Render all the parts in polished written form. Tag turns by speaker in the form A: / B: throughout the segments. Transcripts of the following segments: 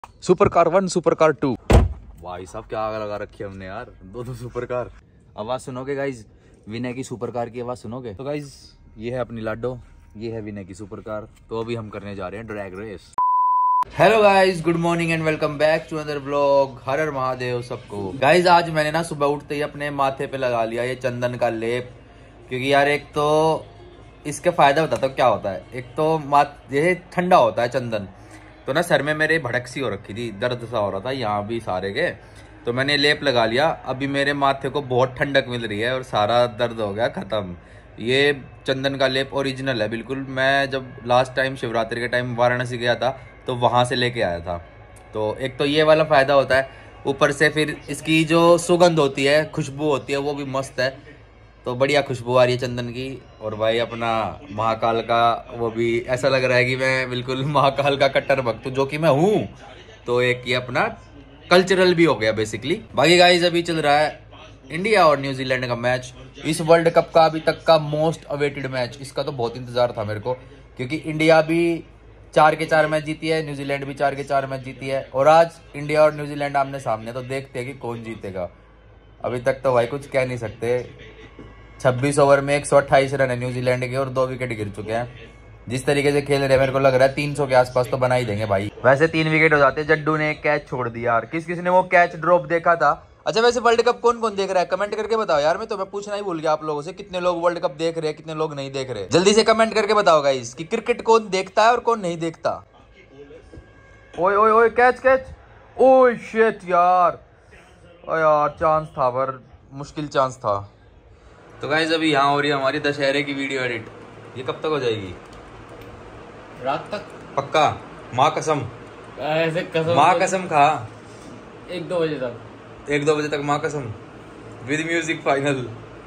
A: Super car 1 super car 2। भाई साहब क्या आग लगा रखी है हमने यार, दो सुपर कार। आवाज सुनोगे गाइज, विनय की सुपर कार की आवाज सुनोगे। तो गाइज ये है अपनी लाडो, ये है विनय की सुपर कार। तो अभी हम करने जा रहे हैं drag race. Hello guys, good morning and welcome back to another vlog. Har Har Mahadev सबको। गाइज आज मैंने ना सुबह उठते ही अपने माथे पे लगा लिया ये चंदन का लेप, क्योंकि यार एक तो इसके फायदा बताता हूँ क्या होता है। एक तो ये ठंडा होता है चंदन, तो ना सर में मेरे भड़क सी हो रखी थी, दर्द सा हो रहा था यहाँ भी सारे के, तो मैंने लेप लगा लिया। अभी मेरे माथे को बहुत ठंडक मिल रही है और सारा दर्द हो गया खत्म। ये चंदन का लेप ओरिजिनल है बिल्कुल। मैं जब लास्ट टाइम शिवरात्रि के टाइम वाराणसी गया था तो वहाँ से लेके आया था। तो एक तो ये वाला फायदा होता है, ऊपर से फिर इसकी जो सुगंध होती है, खुशबू होती है, वो भी मस्त है। तो बढ़िया खुशबू आ रही है चंदन की। और भाई अपना महाकाल का वो भी ऐसा लग रहा है कि मैं बिल्कुल महाकाल का कट्टर भक्त हूँ, जो कि मैं हूँ। तो एक ये अपना कल्चरल भी हो गया बेसिकली। बाकी गाइस अभी चल रहा है इंडिया और न्यूजीलैंड का मैच, इस वर्ल्ड कप का अभी तक का मोस्ट अवेटेड मैच। इसका तो बहुत इंतजार था मेरे को, क्योंकि इंडिया भी 4 के 4 मैच जीती है, न्यूजीलैंड भी 4 के 4 मैच जीती है, और आज इंडिया और न्यूजीलैंड आमने सामने। तो देखते हैं कि कौन जीतेगा। अभी तक तो भाई कुछ कह नहीं सकते। 26 ओवर में 128 रन है न्यूजीलैंड के और 2 विकेट गिर चुके हैं। जिस तरीके से खेल रहे हैं मेरे को लग रहा है 300 के आसपास तो बना ही देंगे भाई। वैसे 3 विकेट हो जाते। जड्डू ने एक कैच छोड़ दिया यार। किसी ने वो कैच ड्रॉप देखा था? अच्छा वैसे वर्ल्ड कप कौन कौन देख रहा है कमेंट करके बताओ यार। मैं पूछना ही भूल गया आप लोगों से, कितने लोग वर्ल्ड कप देख रहे हैं, कितने लोग नहीं देख रहे। जल्दी से कमेंट करके बताओ गाइस कि क्रिकेट कौन देखता है और कौन नहीं देखता। ओए ओए ओए कैच कैच, ओए शिट यार, ओ यार चांस था पर मुश्किल चांस था। तो गाइस अभी यहाँ हो रही है हमारी दशहरे की वीडियो एडिट। ये कब तक हो जाएगी?
B: रात तक
A: पक्का? माँ कसम,
B: ऐसे कसम,
A: माँ कसम खा।
B: 1-2 बजे तक,
A: 1-2 बजे तक माँ कसम, विद म्यूजिक फाइनल।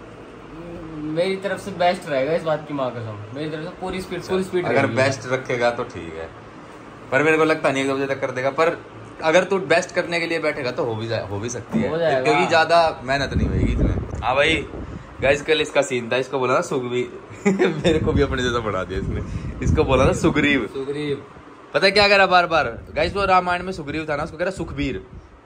B: मेरी तरफ से बेस्ट रहेगा इस बात की, माँ कसम। मेरी तरफ से पूरी स्पीड
A: अगर बेस्ट रखेगा तो ठीक है, पर मेरे को लगता नहीं 1-2 बजे तक कर देगा। पर अगर तू बेस्ट करने के लिए बैठेगा तो हो भी सकती है, क्योंकि ज्यादा मेहनत नहीं होगी इसमें। हाँ भाई गाइस कल इसका सीन था, इसको बोला ना सुग्रीव मेरे को भी अपने जैसा पढ़ा दिया इसने। इसको बोला ना सुग्रीव। पता है क्या कह रहा बार बार गाइस? वो रामायण में सुग्रीव था ना, उसको कह रहा सुखबीर।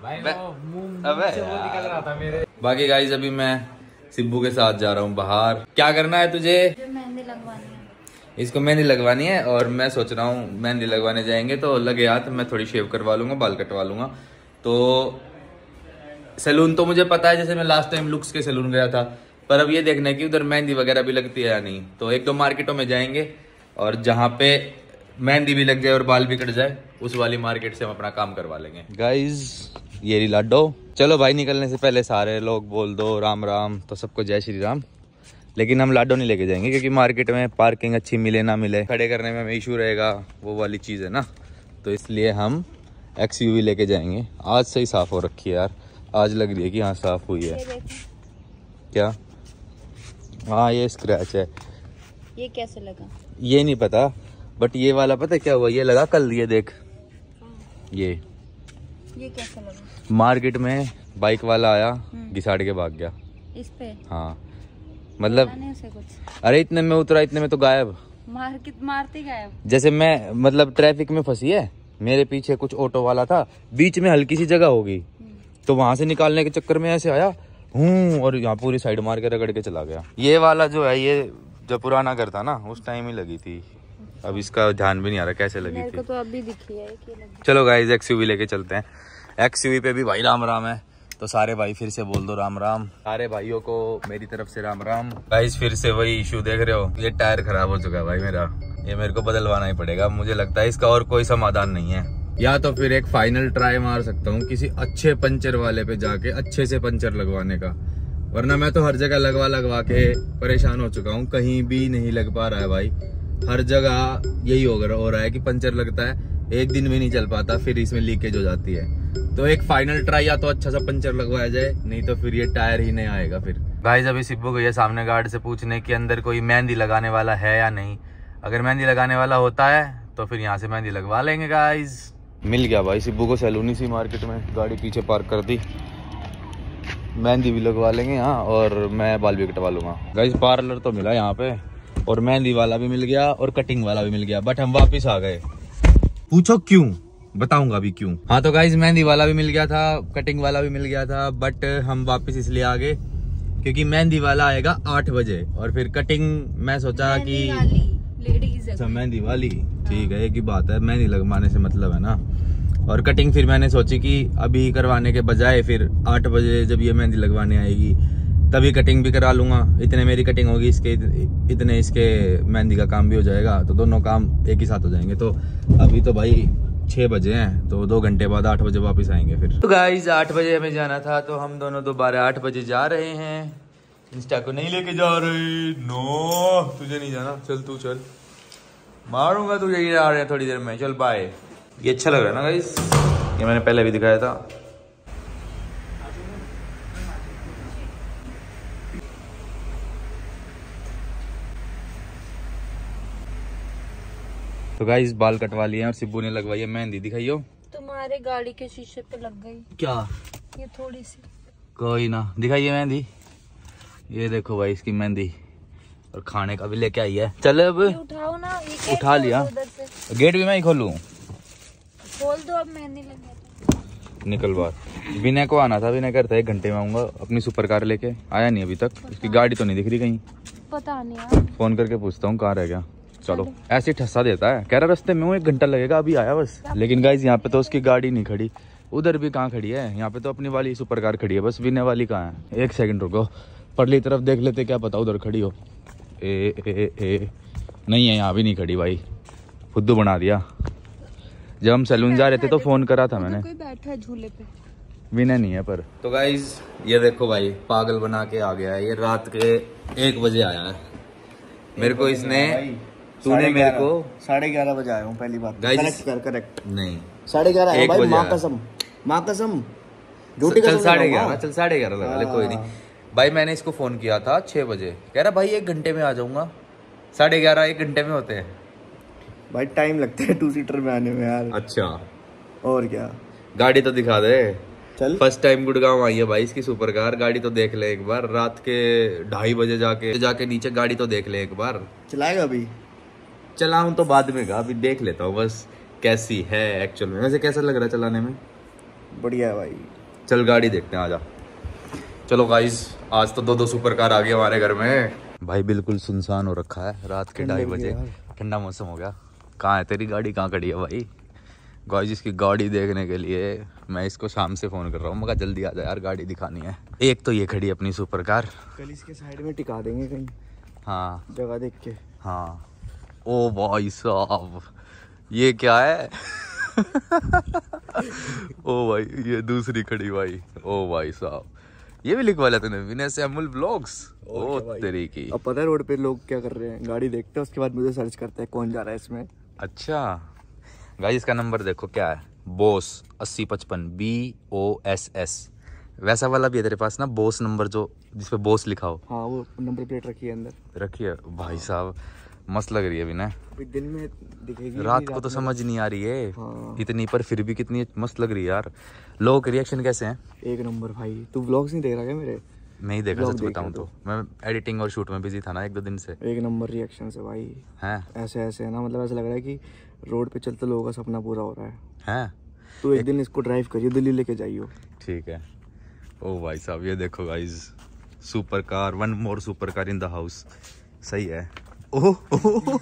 A: बाकी गाइस अभी मैं सिब्बू के साथ जा रहा हूँ बाहर। क्या करना है तुझे?
C: मेहंदी लगवानी है।
A: इसको मेहंदी लगवानी है, और मैं सोच रहा हूँ मेहंदी लगवाने जाएंगे तो लगे हाथ मैं थोड़ी शेव करवा लूंगा, बाल कटवा लूंगा। तो सैलून तो मुझे पता है, जैसे मैं लास्ट टाइम लुक्स के सैलून गया था, पर अब ये देखना है कि उधर मेहंदी वगैरह भी लगती है या नहीं। तो 1-2 मार्केटों में जाएंगे, और जहाँ पे मेहंदी भी लग जाए और बाल भी कट जाए, उस वाली मार्केट से हम अपना काम करवा लेंगे। गाइज ये लाडो, चलो भाई निकलने से पहले सारे लोग बोल दो राम राम, तो सबको जय श्री राम। लेकिन हम लाडो नहीं लेके जाएंगे, क्योंकि मार्केट में पार्किंग अच्छी मिले ना मिले, खड़े करने में हमें इशू रहेगा, वो वाली चीज़ है ना। तो इसलिए हम XUV लेके जाएंगे। आज से ही साफ़ हो रखी है यार, आज लग रही है कि हाँ साफ़ हुई है। क्या? हाँ ये स्क्रैच है।
C: ये कैसे लगा? ये
A: नहीं पता, बट ये वाला पता है क्या हुआ? ये लगा कल, ये देख, ये
C: कैसे लगा?
A: मार्केट में बाइक वाला आया, घिसाड़ के भाग गया
C: इस पे।
A: हाँ मतलब
C: कुछ।
A: अरे इतने में उतरा, इतने में तो गायब,
C: मारते गायब।
A: जैसे मैं मतलब ट्रैफिक में फंसी है, मेरे पीछे कुछ ऑटो वाला था, बीच में हल्की सी जगह होगी, तो वहां से निकालने के चक्कर में ऐसे आया और यहाँ पूरी साइड मार के रगड़ के चला गया। ये वाला जो है, ये जो पुराना घर था ना, उस टाइम ही लगी थी। अब इसका ध्यान भी नहीं आ रहा कैसे लगी थी।
C: तो अभी दिखी है कि लगी।
A: चलो गाइस XUV लेके चलते हैं। XUV पे भी भाई राम राम है, तो सारे भाई फिर से बोल दो राम राम। सारे भाइयों को मेरी तरफ से राम राम। गाइस फिर से वही इशू देख रहे हो, ये टायर खराब हो चुका है भाई मेरा, ये मेरे को बदलवाना ही पड़ेगा। मुझे लगता है इसका और कोई समाधान नहीं है, या तो फिर एक फाइनल ट्राई मार सकता हूँ किसी अच्छे पंचर वाले पे जाके, अच्छे से पंचर लगवाने का। वरना मैं तो हर जगह लगवा के परेशान हो चुका हूँ, कहीं भी नहीं लग पा रहा है भाई। हर जगह यही हो रहा है कि पंचर लगता है, एक दिन भी नहीं चल पाता, फिर इसमें लीकेज हो जाती है। तो एक फाइनल ट्राई, या तो अच्छा सा पंचर लगवाया जाए, नहीं तो फिर ये टायर ही नहीं आएगा फिर। गाइस अभी सिब्बू गई है सामने गार्ड से पूछने कि अंदर कोई मेहंदी लगाने वाला है या नहीं। अगर मेहंदी लगाने वाला होता है तो फिर यहाँ से मेहंदी लगवा लेंगे। गाइस मिल गया भाई सिब्बू को सैलूनी सी मार्केट में, गाड़ी पीछे पार्क कर दी, मेहंदी भी लगवा लेंगे यहाँ, और मैं बाल भी कटवा लूंगा। गाइस पार्लर तो मिला यहाँ पे, और मेहंदी वाला भी मिल गया और कटिंग वाला भी मिल गया, बट हम वापिस आ गए। पूछो क्यों? बताऊंगा अभी क्यों। हाँ तो गाइज मेहंदी वाला भी मिल गया था, कटिंग वाला भी मिल गया था, बट हम वापस इसलिए आ गए क्योंकि मेहंदी वाला आएगा 8 बजे और फिर कटिंग मैं सोचा कि
C: लेडीज
A: अच्छा मेहंदी वाली ठीक है, एक ही बात है, मेहंदी लगवाने से मतलब है ना। और कटिंग फिर मैंने सोची कि अभी करवाने के बजाय फिर 8 बजे जब ये मेहंदी लगवाने आएगी तभी कटिंग भी करा लूंगा, इतने मेरी कटिंग होगी, इसके इतने इसके मेहंदी का काम भी हो जाएगा, तो दोनों काम एक ही साथ हो जाएंगे। तो अभी तो भाई 6 बजे हैं, तो 2 घंटे बाद 8 बजे वापस आएंगे फिर। तो गाइज 8 बजे हमें जाना था, तो हम दोनों दोबारा 8 बजे जा रहे हैं। इंस्टा को नहीं लेके जा रहे, नो तुझे नहीं जाना, चल तू चल, मारूंगा तुझे, ये आ रहे हैं थोड़ी देर में, चल बाय। ये अच्छा लग रहा है ना गाइज, ये मैंने पहले भी दिखाया था। तो गाइस बाल कटवा लिए हैं और सिब्बू ने लगवाई है मेहंदी, दिखाइयो।
C: तुम्हारे गाड़ी के शीशे पे लग गई
A: क्या?
C: ये थोड़ी सी।
A: कोई ना, दिखाइए मेहंदी। ये देखो भाई इसकी मेहंदी, और खाने का भी लेके आई है। चल अब
C: उठाओ ना, ये
A: उठा लिया, गेट भी मैं ही खोलूं?
C: खोल दो, अब मेहंदी लगे।
A: निकल बाहर। विनय को आना था, विनय करता है 1 घंटे में आऊंगा अपनी सुपर कार लेके, आया नहीं अभी तक, उसकी गाड़ी तो नहीं दिख रही कहीं,
C: पता नहीं यार,
A: फोन करके पूछता हूँ कहाँ रह गया। चलो ऐसे ठस्सा देता है, कह रहा रास्ते में हूँ 1 घंटा लगेगा, अभी आया बस। लेकिन गाइज यहाँ पे तो उसकी गाड़ी नहीं खड़ी, उधर भी कहाँ खड़ी है, यहाँ पे तो अपनी वाली सुपर कार खड़ी है बस, विनय वाली कहाँ है। 1 सेकंड रुको, परली तरफ देख लेते, क्या पता उधर खड़ी हो। ए नहीं है, यहाँ भी नहीं खड़ी भाई, फुद्दू बना दिया। जब हम सैलून जा रहे थे तो फोन करा था मैंने,
C: कोई बैठा है झूले पे,
A: विनय नहीं है पर। तो गाइज ये देखो भाई, पागल बना के आ गया है, ये रात के 1 बजे आया है। मेरे को इसने, तूने मेरे को
D: 11:30 बजे आया हूँ पहली बार।
A: गाइस
D: करेक्ट
A: नहीं
D: 11:30 आया
A: 1
D: भाई,
A: बजे
D: माँ
A: आया।
D: कसम, माँ कसम, झूठी
A: चल
D: कसम।
A: 11:30, चल 11:30 लगा ले, कोई नहीं भाई। मैंने इसको फोन किया था 6 बजे, कह रहा भाई 1 घंटे में आ जाऊंगा। 11:30 1 घंटे में होते हैं
D: भाई, टाइम लगता है 2 सीटर में आने में यार।
A: अच्छा
D: और क्या,
A: गाड़ी तो दिखा दे।
D: चल
A: फर्स्ट टाइम गुड़गांव आई है भाई इसकी सुपर कार, गाड़ी तो देख ले एक बार, रात के 2:30 बजे जाके नीचे गाड़ी तो देख ले एक बार।
D: चलाएगा अभी?
A: चलाऊं तो बाद में, अभी देख लेता हूँ बस कैसी है एक्चुअल में। वैसे कैसा लग रहा है चलाने में?
D: बढ़िया है भाई।
A: चल गाड़ी देखते हैं, आजा। चलो गाइस, आज तो 2 सुपर कार आ गई हमारे घर में भाई, बिल्कुल सुनसान हो रखा है, रात के 2:30 बजे, ठंडा मौसम हो गया। कहाँ है तेरी गाड़ी, कहाँ खड़ी है भाई? गाइस इसकी गाड़ी देखने के लिए मैं इसको शाम से फोन कर रहा हूँ, मगर जल्दी आ जा यार, गाड़ी दिखानी है। एक तो ये खड़ी अपनी सुपर कार,
D: कल इसके साइड में टिका देंगे कहीं,
A: हाँ
D: जगह देख के।
A: हाँ। ओ भाई साहब ये क्या है? ओ भाई ये दूसरी खड़ी भाई, ओ भाई साहब ये भी लिखवा लिया तूने, विनय सैमुअल व्लॉग्स। ओ तेरी की।
D: अब पता है रोड पे लोग क्या कर रहे हैं, गाड़ी देखते हैं उसके बाद मुझे सर्च करते हैं कौन जा रहा है इसमें।
A: अच्छा गाइस इसका नंबर देखो क्या है, बोस 8055 BOSS। वैसा वाला भी है तेरे पास ना, बोस नंबर जो जिसपे बोस लिखा हो?
D: हाँ वो नंबर प्लेट रखी है अंदर।
A: रखी है भाई साहब, मस्त लग रही है विनय।
D: दिन में दिखेगी,
A: रात को तो समझ नहीं आ रही है
D: हाँ।
A: इतनी, पर फिर भी कितनी मस्त लग रही है यार। लोगों के रिएक्शन कैसे हैं?
D: 1 नंबर भाई। तू व्लॉग्स नहीं देख रहा क्या मेरे?
A: नहीं देखा,
D: vlog
A: सच बताऊं तो मैं एडिटिंग और शूट में बिजी था ना 1-2 दिन से।
D: 1 नंबर रिएक्शन से भाई,
A: हैं
D: ऐसे ऐसे है ना, मतलब ऐसा लग रहा है कि रोड पे चलते लोगों का सपना पूरा हो रहा है।
A: हैं
D: तो एक दिन इसको ड्राइव करियो, दिल्ली लेके जाइयो।
A: ठीक है। ओ भाई साहब ये देखो guys, super car, 1 more super car in the house. सही है। ओह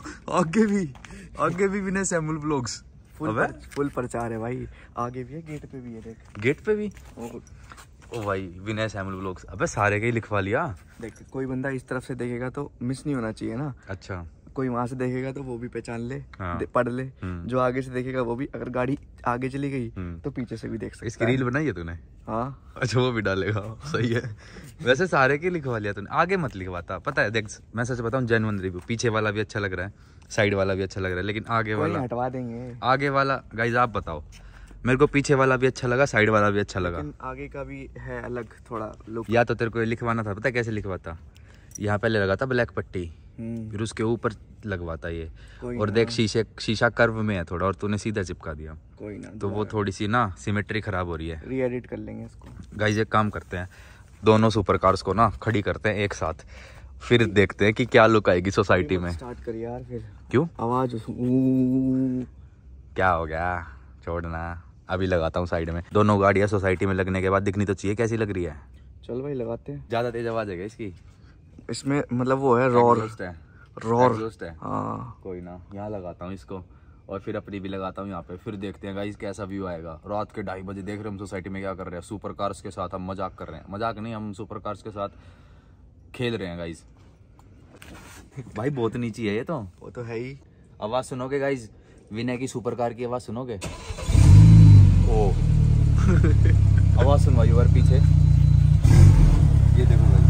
A: आगे भी विनय सैमुअल व्लॉग्स,
D: फुल प्रचार है भाई, आगे भी है, गेट पे भी है, देख
A: गेट पे भी। ओ भाई विनय सैमुअल व्लॉग्स, अबे सारे के ही लिखवा लिया।
D: देख कोई बंदा इस तरफ से देखेगा तो मिस नहीं होना चाहिए ना।
A: अच्छा
D: कोई वहां से देखेगा तो वो भी पहचान ले,
A: हाँ।
D: पढ़ ले। जो आगे से देखेगा वो भी, अगर गाड़ी आगे चली गई तो पीछे से भी देख सकता
A: इसकी
D: है।
A: रील बनाई है तूने?
D: हाँ।
A: अच्छा वो भी डालेगा, सही है। वैसे सारे के लिखवा लिया तूने, आगे मत लिखवाता। पता है देख, मैं सच बताऊं, जेन्युइन रिव्यू, पीछे वाला भी अच्छा लग रहा है, साइड वाला भी अच्छा लग रहा है, लेकिन आगे वाला
D: हटवा देंगे।
A: आगे वाला गाइज आप बताओ, मेरे को पीछे वाला भी अच्छा लगा, साइड वाला भी अच्छा लगा,
D: आगे का भी है अलग थोड़ा लुक।
A: या तो तेरे को ये लिखवाना था, पता है कैसे लिखवाता? यहाँ पहले लगा था ब्लैक पट्टी, फिर उसके ऊपर लगवाता ये, और देख शीशा कर्व में है थोड़ा, और तूने सीधा चिपका दिया।
D: कोई ना,
A: तो वो थोड़ी सी ना सिमेट्री खराब हो रही है।
D: री एडिट कर लेंगे इसको।
A: गाइज एक काम करते हैं, दोनों सुपर कार्स को ना खड़ी करते हैं एक साथ, फिर देखते हैं कि क्या लुक आएगी सोसाइटी में।
D: स्टार्ट कर यार फिर।
A: क्यों?
D: आवाज
A: क्या हो गया? छोड़ना, अभी लगाता हूँ साइड में। दोनों गाड़ियाँ सोसाइटी में लगने के बाद दिखनी तो चाहिए कैसी लग रही है।
D: चल भाई लगाते हैं।
A: ज्यादा तेज आवाज है क्या इसकी?
D: इसमें मतलब वो है रॉर
A: है।
D: हाँ
A: कोई ना, यहाँ लगाता हूँ इसको और फिर अपनी भी लगाता हूँ यहाँ पे। फिर देखते हैं गाइस कैसा व्यू आएगा। रात के 2:30 बजे देख रहे हैं हम सोसाइटी में क्या कर रहे हैं। सुपर कार्स के साथ हम मजाक कर रहे हैं, मजाक नहीं, हम सुपर कार्स के साथ खेल रहे हैं गाइस। भाई बहुत नीची है ये तो।
D: वो तो है ही।
A: आवाज सुनोगे गाइस, विनय की सुपर कार की आवाज सुनोगे। ओ आवाज सुनवाई और पीछे ये देखो गाइस।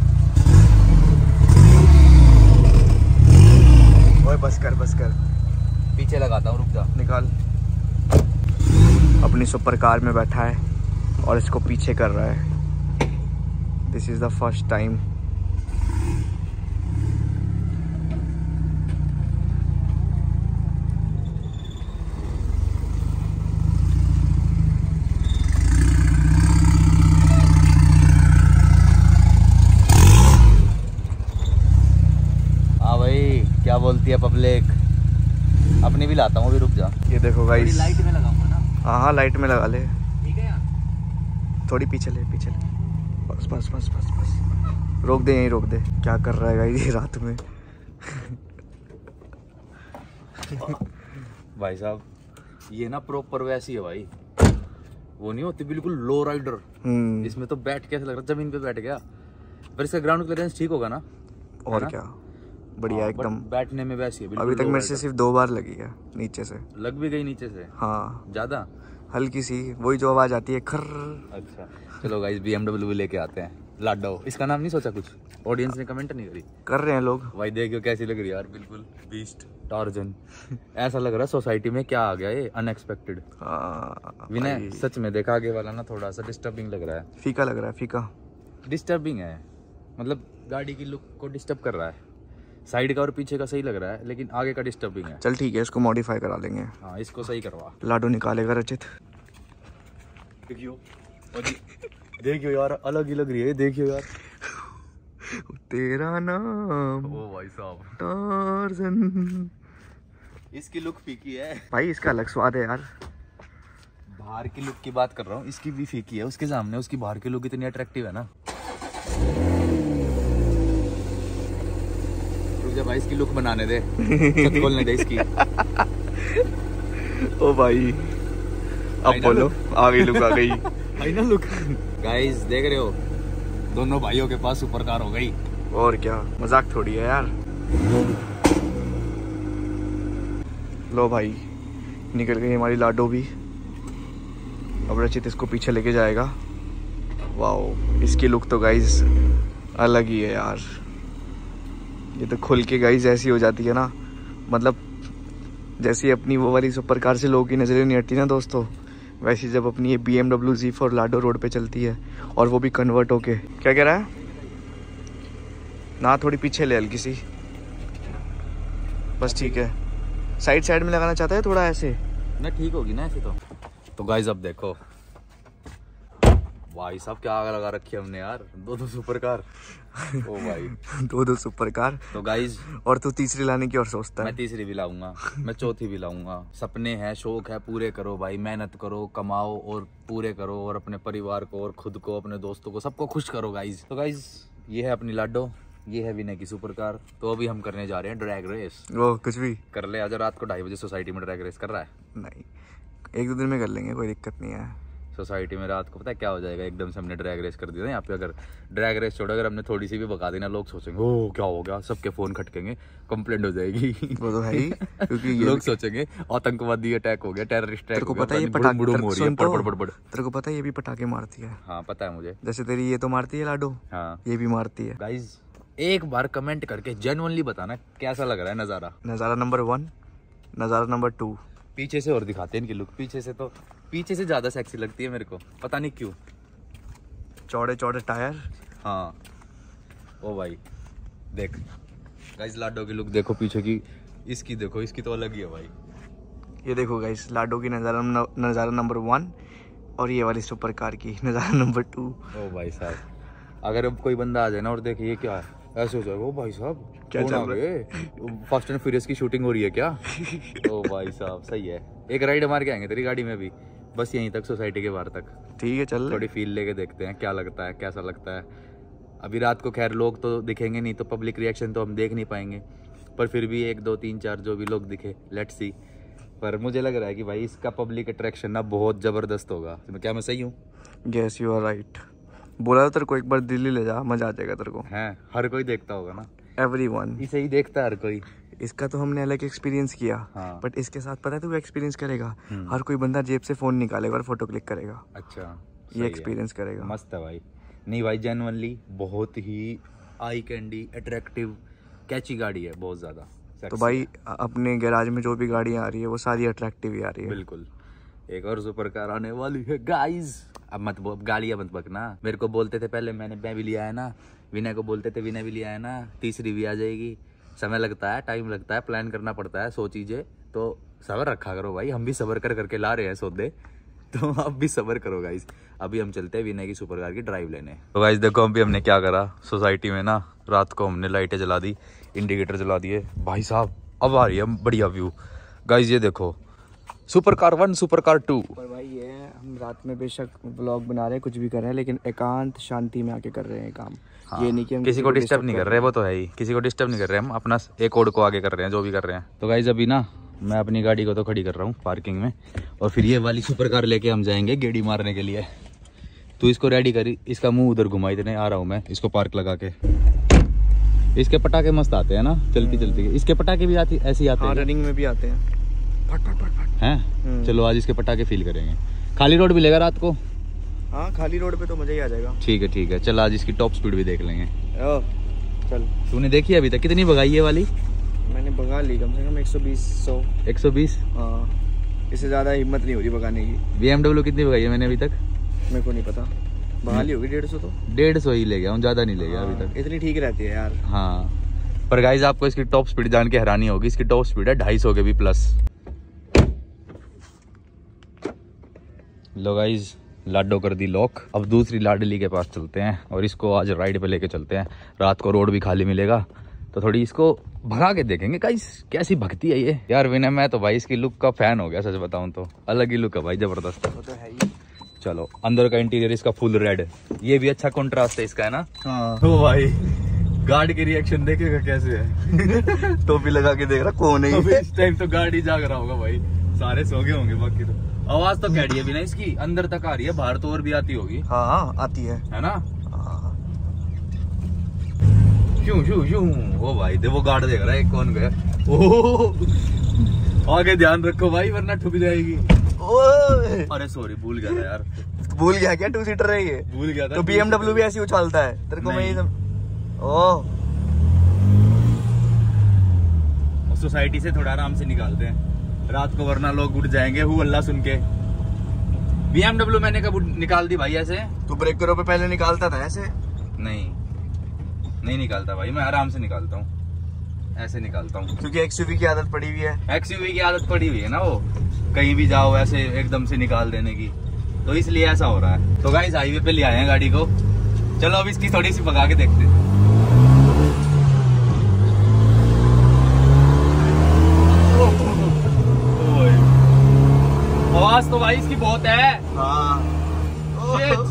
D: ओए बस कर
A: पीछे लगाता हूँ, रुक जा।
D: निकाल। अपनी सुपर कार में बैठा है और इसको पीछे कर रहा है। This is the first time.
A: हाँ भाई क्या बोलती है पब्लिक। अपनी भी लाता हूँ, अभी रुक जा।
D: ये देखो गाइस,
A: लाइट में लगाऊंगा ना।
D: हाँ लाइट में लगा ले।
A: ठीक है यार,
D: थोड़ी पीछे ले बस रोक दे, यहीं रोक दे। क्या कर रहा है गाइस ये रात में।
A: भाई साहब ये ना प्रॉपर वैसी है भाई, वो नहीं होती बिल्कुल लो राइडर। इसमें तो बैठ के ऐसा लग रहा है जमीन पे बैठ गया। पर इसका ग्राउंड क्लियरेंस ठीक होगा ना?
D: और क्या, बढ़िया एकदम।
A: बैठने में वैसी है बिल्कुल।
D: अभी तक
A: low
D: मेरे से
A: rider।
D: सिर्फ 2 बार लगी है नीचे से।
A: लग भी गई नीचे से?
D: हाँ
A: ज्यादा
D: हल्की सी, वही जो आवाज आती है खर।
A: अच्छा चलो गाइस, BMW भी लेके आते हैं। लाडो, इसका नाम नहीं सोचा कुछ? ऑडियंस ने कमेंट नहीं करी?
D: कर रहे हैं लोग।
A: भाई देखियो कैसी लग रही है यार, बिल्कुल बीस्ट टार्जन। ऐसा लग रहा है सोसाइटी में क्या आ गया ये अनएक्सपेक्टेड। विनय सच में देखा, आगे वाला ना थोड़ा सा डिस्टर्बिंग लग रहा है।
D: फीका लग रहा है, फीका।
A: डिस्टर्बिंग है, मतलब गाड़ी की लुक को डिस्टर्ब कर रहा है। साइड का और पीछे का सही लग रहा है, लेकिन आगे का डिस्टर्बिंग है।
D: चल ठीक है, इसको मॉडिफाई करा लेंगे।
A: हाँ इसको सही करवा।
D: लाडो निकालेगा रचित।
A: देखियो यार, अलग ही लग रही है, देखियो यार।
D: तेरा नाम
A: ओ भाई साहब,
D: टार्जन।
A: इसकी लुक फीकी है
D: भाई, इसका अलग स्वाद है यार।
A: बाहर की लुक की बात कर रहा हूँ, इसकी भी फीकी है। उसके सामने उसकी बाहर की लुक इतनी अट्रैक्टिव है ना। रुक जा भाई, इसकी लुक बनाने दे, छत खोलने दे इसकी।
D: ओ भाई अब बोलो, आ गई लुक, आ गई।
A: आई ना लुक। गाइस देख रहे हो, दोनों भाइयों के पास सुपर कार हो गई।
D: और क्या, मजाक थोड़ी है यार। लो भाई, निकल गई हमारी लाडो भी। अब रचित इसको पीछे लेके जाएगा। वाओ, इसकी लुक तो गाइस अलग ही है यार। ये तो खुल के गाइस ऐसी हो जाती है ना, मतलब जैसी अपनी वो वाली सुपर कार से लोगों की नजरें नहीं हटती ना दोस्तों, वैसे जब अपनी ये BMW Z4 लाडो रोड पे चलती है, और वो भी कन्वर्ट होके। क्या कह रहा है ना, थोड़ी पीछे ले हल्की सी, बस ठीक है। साइड में लगाना चाहता है थोड़ा ऐसे
A: ना, ठीक होगी ना ऐसे तो गाइस अब देखो भाई साहब क्या आग लगा रखी है हमने यार, 2 सुपर कार। ओ भाई
D: 2 सुपर कार।
A: तो गाइस,
D: और तू तीसरी लाने की और सोचता है।
A: मैं तीसरी भी लाऊंगा, मैं चौथी भी लाऊंगा। सपने हैं, शौक है, पूरे करो भाई। मेहनत करो, कमाओ और पूरे करो, और अपने परिवार को और खुद को, अपने दोस्तों को, सबको खुश करो गाइस। तो गाइस ये है अपनी लाडो, ये है विनय की सुपर कार। तो अभी हम करने जा रहे हैं ड्रैग रेस।
D: वो कुछ भी
A: कर ले, आज रात को 2:30 बजे सोसाइटी में ड्रैग रेस कर रहा है।
D: नहीं, 1-2 दिन में कर लेंगे, कोई दिक्कत नहीं है।
A: सोसाइटी में रात को पता है क्या हो जाएगा, एकदम से हमने ड्रैग रेस कर दिया ना यहाँ पे। अगर ड्रैग रेस छोड़ो, अगर हमने थोड़ी सी भी बका देना, लोग सोचेंगे ओ क्या हो गया, सबके फोन खटकेंगे, कंप्लेंट हो जाएगी।
D: वो तो है ही, क्योंकि ये
A: लोग सोचेंगे आतंकवादी अटैक हो गया, टेररिस्ट अटैक हो गया।
D: पता है ये
A: पटाखे
D: तेरे को पता है ये भी पटाखे मारती है।
A: हाँ पता है मुझे।
D: जैसे तेरी ये तो मारती है लाडो,
A: हाँ
D: ये भी मारती है।
A: गाइज एक बार कमेंट करके जेन्युइनली बताना कैसा लग रहा है नजारा।
D: नजारा नंबर 1, नजारा नंबर 2।
A: पीछे से और दिखाते हैं इनकी लुक। पीछे से ज्यादा सेक्सी लगती है मेरे को, पता नहीं क्यों।
D: चौड़े टायर।
A: हाँ ओ भाई देख गाइस, लाडो की लुक देखो पीछे की, इसकी देखो, इसकी तो अलग ही है भाई।
D: ये देखो गाइस, लाडो की नजारा नंबर 1, और ये वाली सुपर कार की नजारा नंबर 2।
A: ओ भाई साहब, अगर अब कोई बंदा आ जाए ना और देखे ये क्या है, ऐसे हो जाएगा। ओ भाई साहब
D: क्या
A: कौन
D: चल
A: आ गए? फास्ट एंड फ्यूरियस की शूटिंग हो रही है क्या? ओ भाई साहब सही है, एक राइड मार के आएंगे तेरी गाड़ी में भी, बस यहीं तक, सोसाइटी के बाहर तक।
D: ठीक है चल।
A: थोड़ी फील लेके देखते हैं क्या लगता है, कैसा लगता है। अभी रात को खैर लोग तो दिखेंगे नहीं, तो पब्लिक रिएक्शन तो हम देख नहीं पाएंगे, पर फिर भी 1 2 3 4 जो भी लोग दिखे, लेट्स सी। पर मुझे लग रहा है कि भाई इसका पब्लिक अट्रैक्शन ना बहुत जबरदस्त होगा। क्या मैं सही हूँ?
D: Yes you are right. बोला था तेरे को एक बार दिल्ली ले जा, मजा आ जाएगा तेरे को।
A: है, हर कोई देखता होगा ना,
D: एवरीवन
A: इसे ही देखता है हर कोई।
D: इसका तो हमने अलग एक्सपीरियंस किया,
A: हाँ।
D: बट इसके साथ पता है तू एक्सपीरियंस करेगा, हर कोई बंदा जेब से फोन निकालेगा और फोटो क्लिक करेगा।
A: अच्छा,
D: ये
A: सही है।
D: एक्सपीरियंस करेगा।
A: मस्त है भाई। नहीं भाई जेन्युइनली बहुत ही आई कैंडी अट्रैक्टिव कैची गाड़ी है, बहुत ज्यादा
D: तो
A: sexy
D: भाई
A: है।
D: अपने गैराज में जो भी गाड़ियाँ आ रही है वो सारी अट्रैक्टिव ही आ रही है।
A: बिल्कुल। एक और सुपर कार आने वाली है गाइस। अब मत गाड़ियाँ मत बकना, मेरे को बोलते थे पहले, मैं भी लिया है ना, विनय को बोलते थे विनय भी लिया है ना, तीसरी भी आ जाएगी। समय लगता है, टाइम लगता है, प्लान करना पड़ता है 100 चीजें, तो सब्र रखा करो भाई। हम भी सब्र कर करके ला रहे हैं सौदे, तो आप भी सब्र करो गाइस। अभी हम चलते हैं विनय की सुपर कार की ड्राइव लेने। तो गाइस देखो अभी हमने क्या करा, सोसाइटी में ना रात को हमने लाइटें जला दी, इंडिकेटर जला दिए भाई साहब। अब आ रही है बढ़िया व्यू गाइस, ये देखो सुपर कार 1 सुपर कार 2।
D: पर भाई ये हम रात में बेशक व्लॉग बना रहे हैं, कुछ भी कर रहे हैं, लेकिन एकांत शांति में आके कर रहे हैं काम।
A: हाँ,
D: ये नहीं कि हम
A: किसी को डिस्टर्ब नहीं कर रहे, वो तो है ही, किसी को डिस्टर्ब नहीं कर रहे, हम अपना एक ओड को आगे कर रहे हैं जो भी कर रहे हैं। तो गाइस अभी ना मैं अपनी गाड़ी को तो खड़ी कर रहा हूँ पार्किंग में, और फिर ये वाली सुपर कार लेके हम जाएंगे गेड़ी मारने के लिए। तो इसको रेडी करी, इसका मुंह उधर घुमा, इतने आ रहा हूँ मैं, इसको पार्क लगा के। इसके पटाखे मस्त आते हैं ना, चलती चलती। इसके पटाखे भी आती ऐसे ही आते हैं,
D: रनिंग में भी आते हैं फट फट फट फट
A: हैं। चलो आज इसके पटाखे फील करेंगे। खाली रोड मिलेगा रात को?
D: हाँ खाली रोड पे तो मजा ही आ जाएगा।
A: ठीक है चल आज इसकी टॉप स्पीड भी देख लेंगे।
D: चल
A: तूने देखी अभी तक कितनी भगाई है वाली?
D: मैंने भगा ली कम से कम 120-100।
A: 120?
D: हाँ, इससे ज्यादा हिम्मत नहीं हो रही भगाने की।
A: BMW कितनी भगाई है मैंने अभी तक?
D: मेरे को नहीं पता, भगा ली होगी 150 तो।
A: 150 ही ले गया हूँ, ज्यादा नहीं ले गया अभी तक।
D: इतनी ठीक रहती है यार।
A: हाँ पर गाइज आपको इसकी टॉप स्पीड जान के हैरानी होगी, इसकी टॉप स्पीड है 250 के भी प्लस। लो गाइज लाडो कर दी लॉक, अब दूसरी लाडली के पास चलते हैं और इसको आज राइड पे लेके चलते हैं। रात को रोड भी खाली मिलेगा तो थोड़ी इसको भगा के देखेंगे गाइस कैसी भगती है ये। यार विनय मैं तो भाई इसकी लुक का फैन हो गया, सच बताऊं तो अलग ही लुक है भाई, जबरदस्त।
D: वो तो है ही।
A: चलो अंदर का इंटीरियर इसका फुल रेड, ये भी अच्छा कॉन्ट्रास्ट है इसका, है ना?
D: हाँ।
A: तो भाई गाड़ी की रिएक्शन देखेगा कैसे है।
D: टोपी लगा के देख रहा कौन है
A: अभी
D: ये?
A: इस टाइम तो गाड़ी जाग रहा होगा भाई, सारे सो गए होंगे, बाकी तो आवाज तो कैडी है बिना इसकी, अंदर तक आ रही है, बाहर तो और भी आती होगी,
D: हाँ आती है
A: ना?
D: हाँ।
A: क्यों क्यों क्यों? ओ भाई देखो गार्ड देख रहा है कौन गया। ओह आगे ध्यान रखो भाई वरना ठुक जाएगी।
D: ओए
A: अरे सॉरी भूल गया था यार,
D: भूल गया क्या 2 सीटर है ये?
A: भूल गया था।
D: तो BMW भी ऐसी उछालता है तेरे को मैं ये सब। ओह
A: सोसाइटी से थोड़ा आराम से निकालते हैं रात को, वरना लोग उठ जाएंगे हु अल्लाह सुन के। BMW मैंने कब निकाल दी भाई ऐसे?
D: तू ब्रेकरों पे पहले निकालता था ऐसे?
A: नहीं निकालता भाई, मैं आराम से निकालता हूँ, ऐसे निकालता हूँ।
D: क्योंकि XUV की आदत पड़ी हुई है।
A: XUV की आदत पड़ी हुई है ना, वो कहीं भी जाओ ऐसे एकदम से निकाल देने की, तो इसलिए ऐसा हो रहा है। तो गाइस हाईवे पे ले आए हैं गाड़ी को, चलो अब इसकी थोड़ी सी भगा के देखते हैं। आवाज तो भाई इसकी बहुत है।
D: हाँ
A: Shit.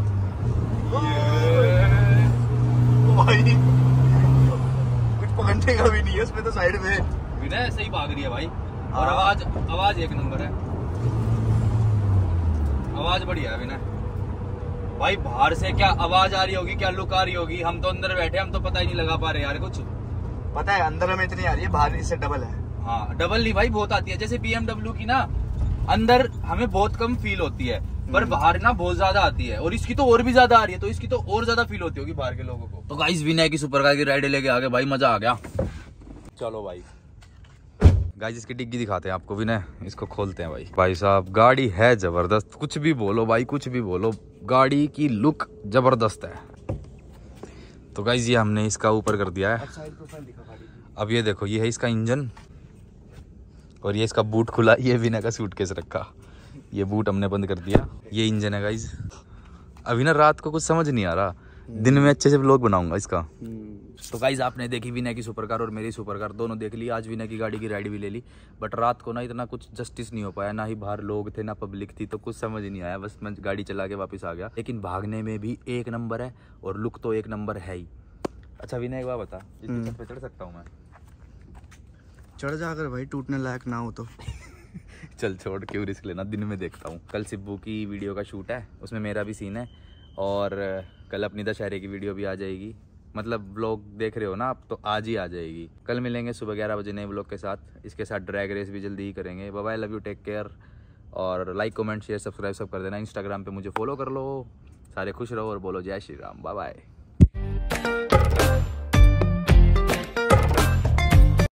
D: भाई कुछ पकड़ने का भी नहीं है उसमें तो साइड में।
A: विनय सही भाग रही है भाई, और
D: हाँ।
A: आवाज एक नंबर है, आवाज बढ़िया है विनय भाई। बाहर से क्या आवाज आ रही होगी, क्या लुक आ रही होगी, हम तो अंदर बैठे, हम तो पता ही नहीं लगा पा रहे यार कुछ।
D: पता है अंदर में इतनी आ रही है, बाहर इससे डबल है।
A: हाँ डबल नहीं भाई, बहुत आती है। जैसे BMW की ना अंदर हमें बहुत कम फील होती है, पर बाहर ना बहुत ज्यादा आती है, और इसकी तो और भी ज्यादा आ रही है, तो इसकी तो और ज्यादा फील होती होगी बाहर के लोगों को। तो गाइस विनय की सुपर कार की राइड लेके आ गए भाई, मजा आ गया। चलो भाई गाइस इसकी डिग्गी दिखाते हैं आपको, विनय इसको खोलते हैं भाई। भाई साहब गाड़ी है जबरदस्त, कुछ भी बोलो भाई, कुछ भी बोलो, गाड़ी की लुक जबरदस्त है। तो गाइस ये हमने इसका ऊपर कर दिया है। अब ये देखो, ये है इसका इंजन, और ये इसका बूट खुला, ये विनय का सूटकेस रखा, ये बूट हमने बंद कर दिया। ये इंजन है गाइस। अभी ना रात को कुछ समझ नहीं आ रहा, दिन में अच्छे से व्लॉग बनाऊंगा इसका। तो गाइज आपने देखी विनय की सुपर कार और मेरी सुपर कार, दोनों देख ली। आज विनय की गाड़ी की राइड भी ले ली, बट रात को ना इतना कुछ जस्टिस नहीं हो पाया, ना ही बाहर लोग थे ना पब्लिक थी, तो कुछ समझ नहीं आया। बस मैं गाड़ी चला के वापस आ गया। लेकिन भागने में भी एक नंबर है और लुक तो एक नंबर है ही। अच्छा विनय एक बात बता, इसकी छत पे चढ़ सकता हूँ मैं?
D: चढ़ जाकर भाई, टूटने लायक ना हो तो।
A: चल छोड़, क्यों रिस्क लेना, दिन में देखता हूँ। कल सिब्बू की वीडियो का शूट है, उसमें मेरा भी सीन है, और कल अपनी दशहरे की वीडियो भी आ जाएगी। मतलब व्लॉग देख रहे हो ना आप, तो आज ही आ जाएगी। कल मिलेंगे सुबह 11 बजे नए व्लॉग के साथ। इसके साथ ड्रैग रेस भी जल्दी ही करेंगे। Bye bye, love you, take care, और लाइक कमेंट शेयर सब्सक्राइब सब कर देना। इंस्टाग्राम पे मुझे फॉलो कर लो। सारे खुश रहो और बोलो जय श्री राम। Bye bye.